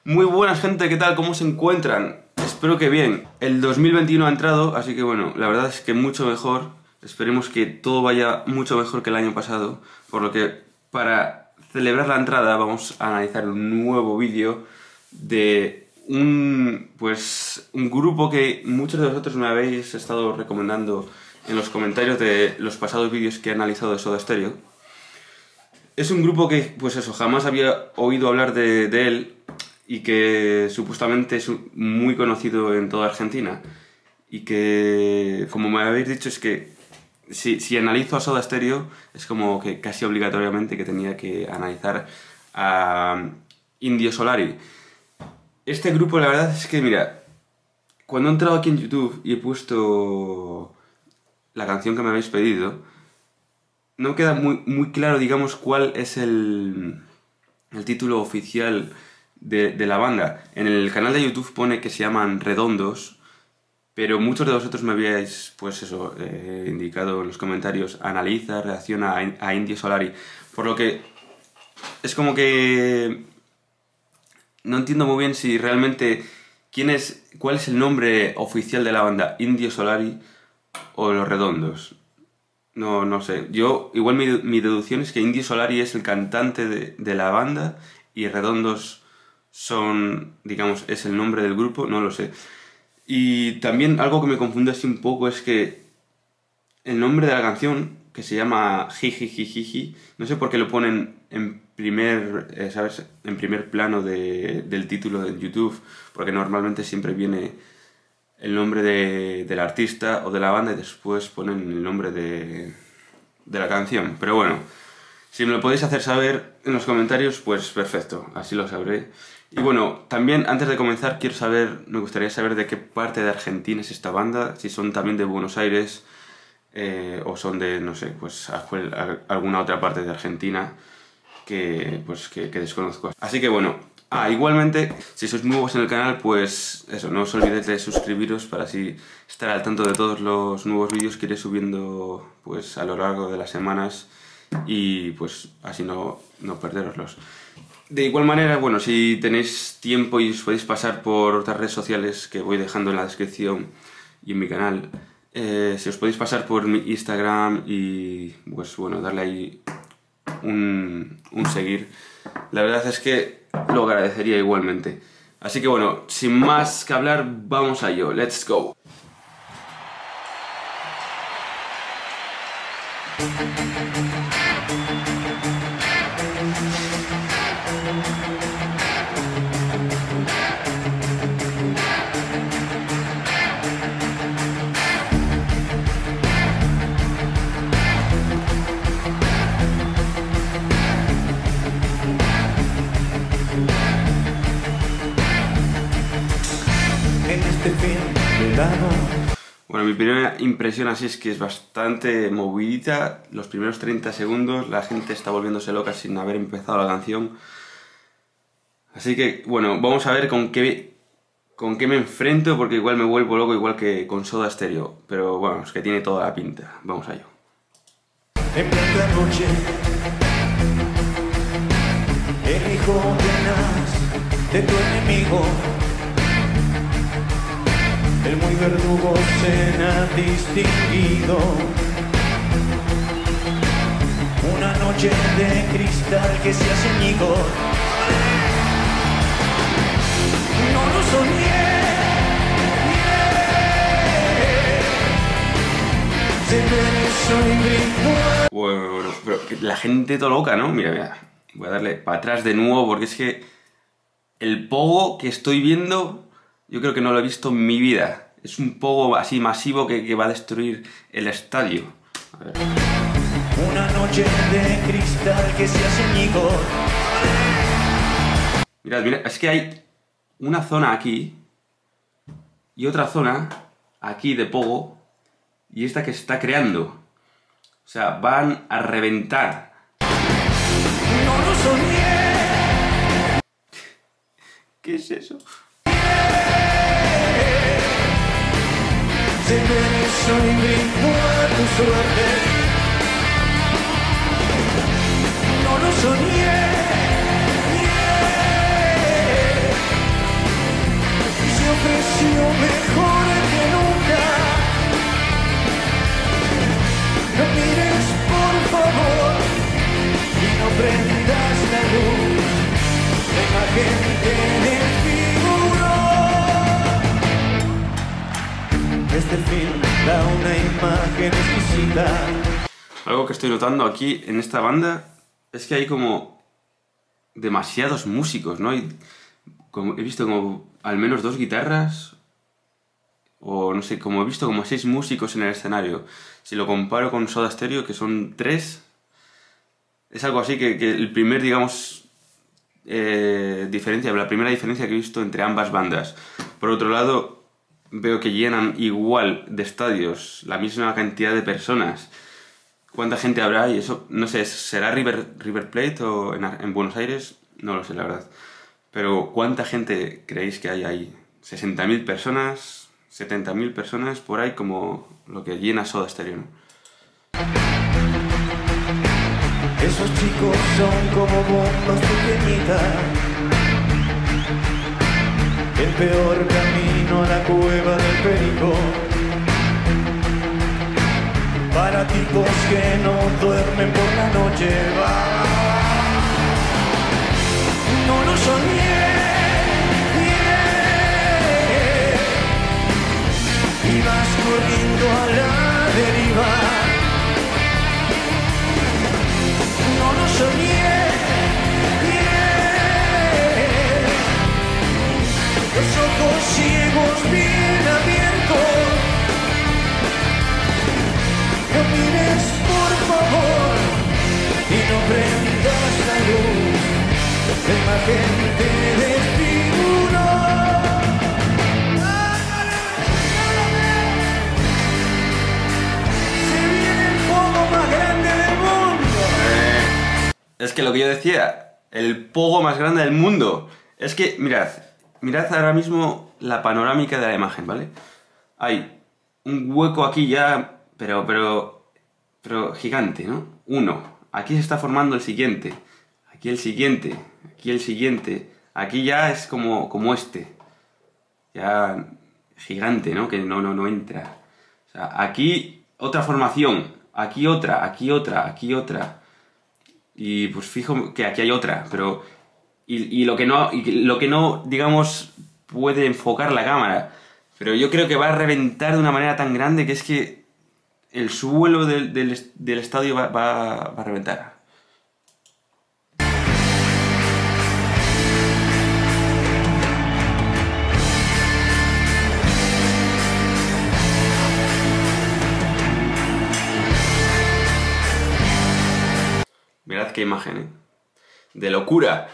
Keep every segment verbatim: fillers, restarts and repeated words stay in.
Muy buenas, gente, ¿qué tal? ¿Cómo se encuentran? Espero que bien. El dos mil veintiuno ha entrado, así que bueno, la verdad es que mucho mejor. Esperemos que todo vaya mucho mejor que el año pasado, por lo que para celebrar la entrada vamos a analizar un nuevo vídeo de un, pues, un grupo que muchos de vosotros me habéis estado recomendando en los comentarios de los pasados vídeos que he analizado de Soda Stereo. Es un grupo que, pues eso, jamás había oído hablar de, de él y que supuestamente es muy conocido en toda Argentina. Y que, como me habéis dicho, es que si, si analizo a Soda Stereo, es como que casi obligatoriamente que tenía que analizar a Indio Solari. Este grupo, la verdad es que, mira, cuando he entrado aquí en YouTube y he puesto la canción que me habéis pedido, no queda muy, muy claro, digamos, cuál es el, el título oficial de, de la banda. En el canal de YouTube pone que se llaman Redondos, pero muchos de vosotros me habíais, pues eso, eh, indicado en los comentarios, analiza, reacciona a, a Indio Solari. Por lo que es como que no entiendo muy bien si realmente quién es, cuál es el nombre oficial de la banda, Indio Solari o Los Redondos. No, no sé. Yo, igual mi, mi deducción es que Indio Solari es el cantante de, de la banda y Redondos son, digamos, es el nombre del grupo, no lo sé. Y también algo que me confunde así un poco es que el nombre de la canción, que se llama Jijijijiji, no sé por qué lo ponen en primer, eh, ¿sabes? En primer plano de, del título de YouTube, porque normalmente siempre viene el nombre de, del artista o de la banda y después ponen el nombre de, de la canción. Pero bueno, si me lo podéis hacer saber en los comentarios, pues perfecto, así lo sabré. Y bueno, también antes de comenzar quiero saber, me gustaría saber de qué parte de Argentina es esta banda, si son también de Buenos Aires eh, o son de, no sé, pues alguna otra parte de Argentina que, pues, que, que desconozco. Así que bueno, ah, igualmente, si sois nuevos en el canal, pues eso, no os olvidéis de suscribiros para así estar al tanto de todos los nuevos vídeos que iré subiendo pues a lo largo de las semanas y pues así no, no perderoslos. De igual manera, bueno, si tenéis tiempo y os podéis pasar por otras redes sociales que voy dejando en la descripción y en mi canal, eh, si os podéis pasar por mi Instagram y pues bueno, darle ahí un, un seguir, la verdad es que lo agradecería igualmente. Así que bueno, sin más que hablar, vamos a ello. Let's go. Bueno, mi primera impresión así es que es bastante movidita. Los primeros treinta segundos la gente está volviéndose loca sin haber empezado la canción. Así que, bueno, vamos a ver con qué, con qué me enfrento, porque igual me vuelvo loco igual que con Soda Stereo. Pero bueno, es que tiene toda la pinta. Vamos a ello. En plena noche, el hijo tenaz de tu enemigo, el muy verdugo cena distinguido. Una noche de cristal que se hace añicos. No lo soñé. Se me hizo. Bueno, bueno, pero la gente todo loca, ¿no? Mira, mira. Voy a darle para atrás de nuevo porque es que el pogo que estoy viendo, yo creo que no lo he visto en mi vida. Es un poco así masivo que, que va a destruir el estadio. A ver. Una noche de cristal que se hace añicos. Mirad, mirad, es que hay una zona aquí y otra zona aquí de pogo y esta que se está creando. O sea, van a reventar. No lo soñé. ¿Qué es eso? Se me hizo a tu suerte. No lo soñé. da una imagen exquisita. Algo que estoy notando aquí en esta banda es que hay como demasiados músicos, ¿no? Hay como, he visto como al menos dos guitarras, o no sé, como he visto como seis músicos en el escenario. Si lo comparo con Soda Stereo, que son tres, es algo así que, que el primer, digamos, eh, diferencia, la primera diferencia que he visto entre ambas bandas. Por otro lado, veo que llenan igual de estadios, la misma cantidad de personas. ¿Cuánta gente habrá? Y eso, no sé, ¿será River, River Plate o en, en Buenos Aires? No lo sé, la verdad. Pero ¿cuánta gente creéis que hay ahí? ¿sesenta mil personas? ¿setenta mil personas? Por ahí como lo que llena Soda Stereo, ¿no? Esos chicos son como bombas pequeñitas. El peor camino a la cueva del perico. Para tipos que no duermen por la noche. Va. No lo soñé. Yeah. Ibas corriendo a la deriva. No lo soñé. Yeah. Los ojos ciegos bien abiertos. No mires por favor y no prendas la luz, la imagen te desfiguró. Se viene el pogo más grande del mundo. Eh, es que lo que yo decía, el pogo más grande del mundo. Es que, mirad, mirad ahora mismo la panorámica de la imagen, ¿vale? Hay un hueco aquí ya... Pero, pero, pero gigante, ¿no? Uno. Aquí se está formando el siguiente. Aquí el siguiente. Aquí el siguiente. Aquí ya es como, como este. Ya gigante, ¿no? Que no, no, no entra. O sea, aquí otra formación. Aquí otra, aquí otra, aquí otra. Y pues fijo que aquí hay otra, pero... Y, y lo que no, y lo que no, digamos, puede enfocar la cámara. Pero yo creo que va a reventar de una manera tan grande que es que... el suelo del, del, del estadio va, va, va a reventar. Mirad qué imagen, ¿eh? De locura.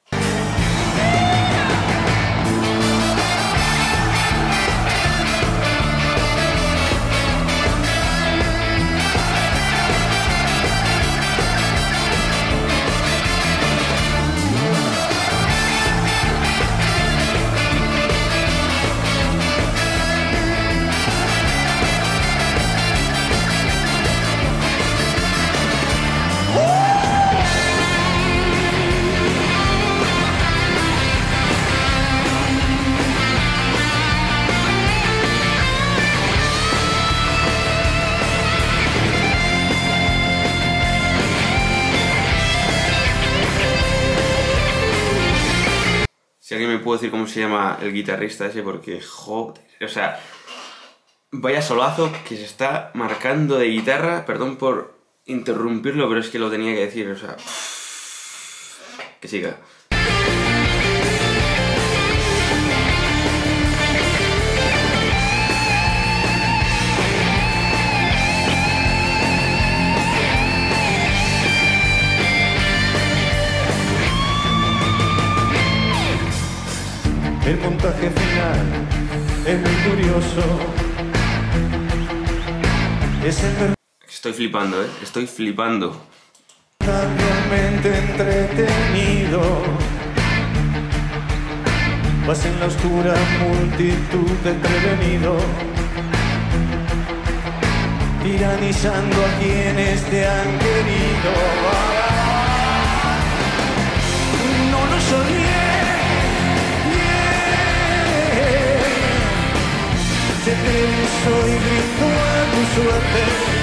Si alguien me puede decir cómo se llama el guitarrista ese, porque joder, o sea, vaya solazo que se está marcando de guitarra, perdón por interrumpirlo, pero es que lo tenía que decir, o sea, que siga. El montaje final es muy curioso. Es el Estoy flipando, ¿eh? Estoy flipando. realmente entretenido. Vas en la oscura multitud de prevenido, tiranizando a quienes te han querido. No lo soñé. Te beso y brindo a tu suerte.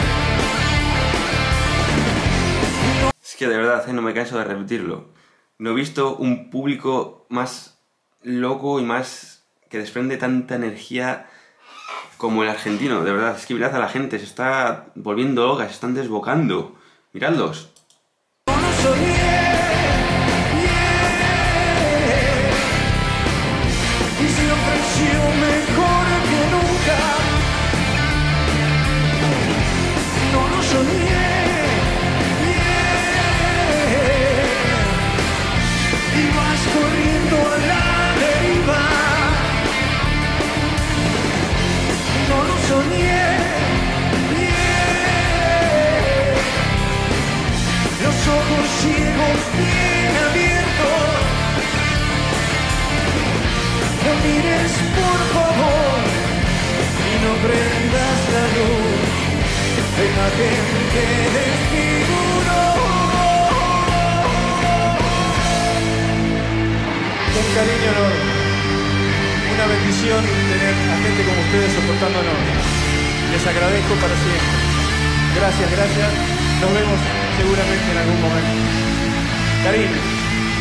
Es que de verdad, ¿eh? No me canso de repetirlo. No he visto un público más loco y más... que desprende tanta energía como el argentino, de verdad, es que mirad a la gente, se está volviendo loca, se están desbocando. Miradlos. Y se ofreció mejor que nunca. No lo soñé. Y vas corriendo a la deriva. No lo soñé. Los ojos ciegos bien abiertos. No mires por favor y no prendas la luz de la gente desfiguró. Un cariño enorme, una bendición tener a gente como ustedes soportándonos. Les agradezco para siempre. Gracias, gracias. Nos vemos seguramente en algún momento. Cariño.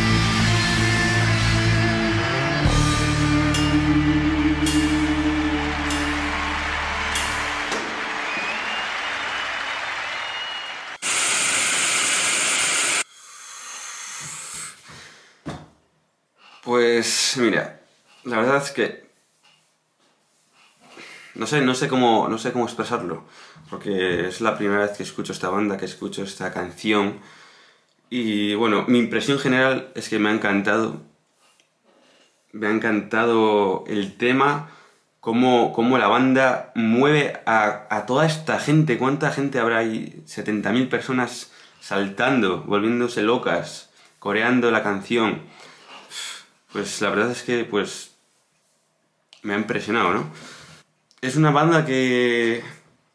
Pues mira, la verdad es que no sé, no sé cómo, no sé cómo expresarlo, porque es la primera vez que escucho esta banda, que escucho esta canción, y bueno, mi impresión general es que me ha encantado, me ha encantado el tema, cómo, cómo la banda mueve a, a toda esta gente. ¿Cuánta gente habrá ahí? setenta mil personas saltando, volviéndose locas, coreando la canción. Pues la verdad es que pues me ha impresionado, ¿no? Es una banda que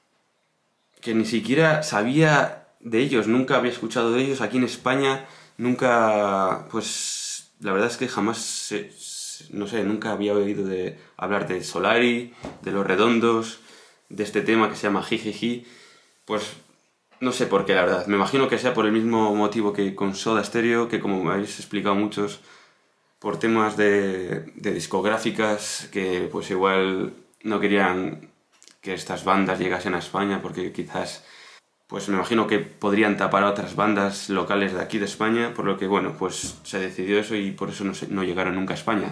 que ni siquiera sabía de ellos, nunca había escuchado de ellos aquí en España, nunca, pues la verdad es que jamás, no sé, nunca había oído de hablar de Solari, de Los Redondos, de este tema que se llama Jijiji, pues no sé por qué, la verdad. Me imagino que sea por el mismo motivo que con Soda Stereo, que como me habéis explicado muchos, por temas de, de discográficas que pues igual no querían que estas bandas llegasen a España porque quizás, pues me imagino que podrían tapar a otras bandas locales de aquí de España, por lo que bueno, pues se decidió eso y por eso no, se, no llegaron nunca a España.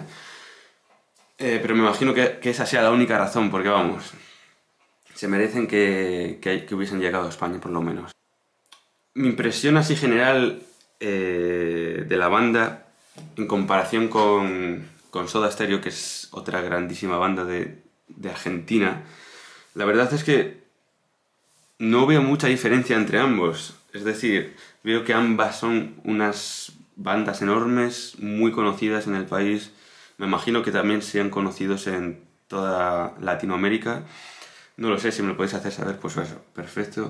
Eh, pero me imagino que, que esa sea la única razón, porque vamos, se merecen que, que, que hubiesen llegado a España por lo menos. Mi impresión así general eh, de la banda, en comparación con, con Soda Stereo, que es otra grandísima banda de, de Argentina, la verdad es que no veo mucha diferencia entre ambos. Es decir, veo que ambas son unas bandas enormes, muy conocidas en el país. Me imagino que también sean conocidos en toda Latinoamérica. No lo sé, si me lo podéis hacer saber, pues eso, perfecto.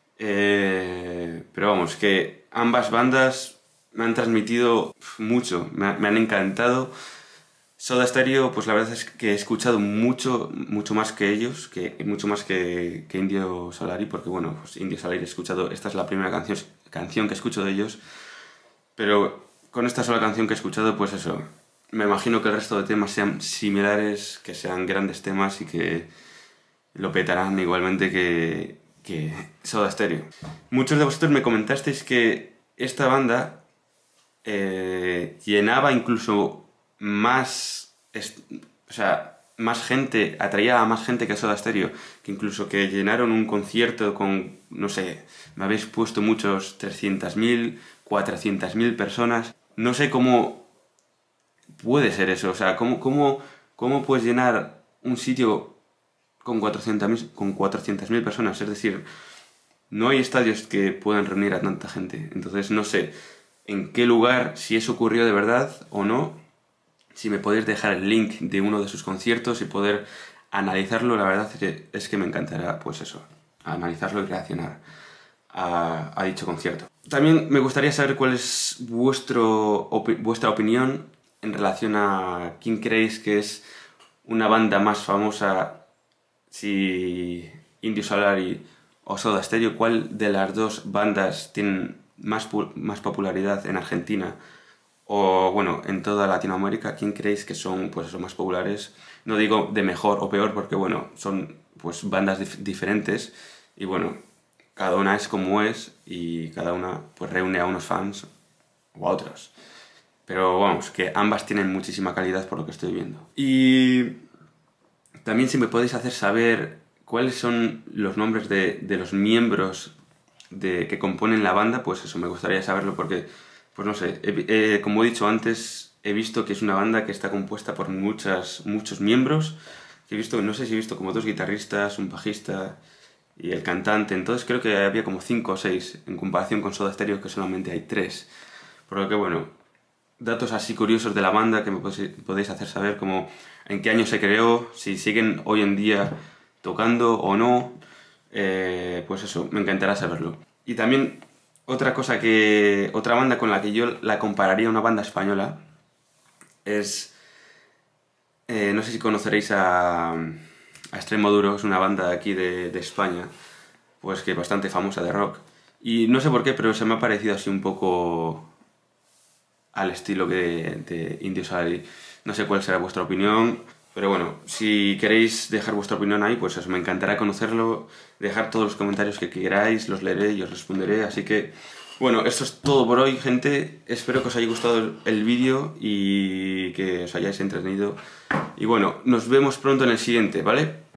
Eh, pero vamos, que ambas bandas me han transmitido mucho, me, me han encantado. Soda Stereo, pues la verdad es que he escuchado mucho, mucho más que ellos, que mucho más que, que Indio Solari, porque bueno, pues Indio Solari he escuchado, esta es la primera canción, canción que escucho de ellos, pero con esta sola canción que he escuchado, pues eso, me imagino que el resto de temas sean similares, que sean grandes temas y que lo petarán igualmente que, que Soda Stereo. Muchos de vosotros me comentasteis que esta banda Eh, llenaba incluso más, o sea, más gente, atraía a más gente que Soda Stereo, que incluso que llenaron un concierto con, no sé, me habéis puesto muchos, trescientas mil, cuatrocientas mil personas. No sé cómo puede ser eso, o sea, cómo, cómo, cómo puedes llenar un sitio con cuatrocientas mil personas, es decir, no hay estadios que puedan reunir a tanta gente, entonces no sé en qué lugar, si eso ocurrió de verdad o no, si me podéis dejar el link de uno de sus conciertos y poder analizarlo, la verdad es que, es que me encantará, pues eso, analizarlo y reaccionar a, a dicho concierto. También me gustaría saber cuál es vuestro, opi vuestra opinión en relación a quién creéis que es una banda más famosa, si Indio Solari o Soda Stereo. ¿Cuál de las dos bandas tienen más, más popularidad en Argentina o bueno, en toda Latinoamérica? ¿Quién creéis que son pues eso, más populares? No digo de mejor o peor porque bueno, son pues bandas dif diferentes y bueno, cada una es como es y cada una pues reúne a unos fans o a otros. Pero vamos, que ambas tienen muchísima calidad por lo que estoy viendo. Y también si me podéis hacer saber cuáles son los nombres de, de los miembros de, que componen la banda, pues eso, me gustaría saberlo porque, pues no sé, he, he, como he dicho antes, he visto que es una banda que está compuesta por muchas, muchos miembros. He visto, no sé si he visto como dos guitarristas, un bajista y el cantante, entonces creo que había como cinco o seis en comparación con Soda Stereo que solamente hay tres. Por lo que bueno, datos así curiosos de la banda que me podéis hacer saber, como en qué año se creó, si siguen hoy en día tocando o no, eh, pues eso, me encantará saberlo. Y también otra cosa que, otra banda con la que yo la compararía a una banda española es, eh, no sé si conoceréis a, a Extremoduro, es una banda aquí de, de España, pues que es bastante famosa de rock. Y no sé por qué, pero se me ha parecido así un poco al estilo que de, de Indio Solari. No sé cuál será vuestra opinión, pero bueno, si queréis dejar vuestra opinión ahí, pues eso, me encantará conocerlo, dejar todos los comentarios que queráis, los leeré y os responderé, así que bueno, esto es todo por hoy, gente. Espero que os haya gustado el vídeo y que os hayáis entretenido. Y bueno, nos vemos pronto en el siguiente, ¿vale?